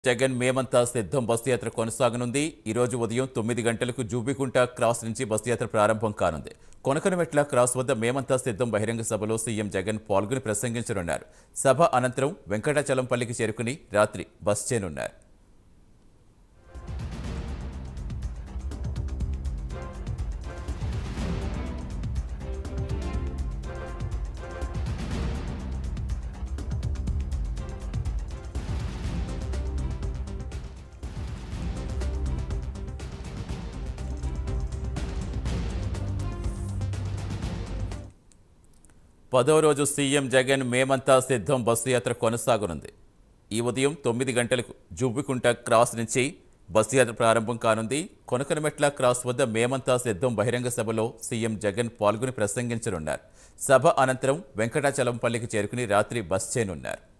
జగన్ మేమంతా సిద్ధం బస్సు యాత్ర కొనసాగనుంది. ఈ రోజు ఉదయం 9 గంటలకు జూబికుంట క్రాస్ నుంచి బస్సు యాత్ర ప్రారంభం కానుంది. కొనకనమెట్ల క్రాస్ వద్ద మేమంతా సిద్ధం బహిరంగ సభలో సీఎం జగన్ పాల్గొని ప్రసంగించనున్నారు. సభ అనంతరం వెంకటాచలంపల్లికి చేరుకుని రాత్రి బస్ చేయనున్నారు. పదో రోజు సీఎం జగన్ మేమంతా సిద్ధం బస్సు యాత్ర కొనసాగనుంది. ఈ ఉదయం 9 గంటలకు జూబికుంట క్రాస్ నుంచి బస్సు యాత్ర ప్రారంభం కానుంది. కొనకనమెట్ల క్రాస్ వద్ద మేమంతా సిద్ధం బహిరంగ సభలో సీఎం జగన్ పాల్గొని ప్రసంగించనున్నారు. సభ అనంతరం వెంకటాచలంపల్లికి చేరుకుని రాత్రి బస్ చేయనున్నారు.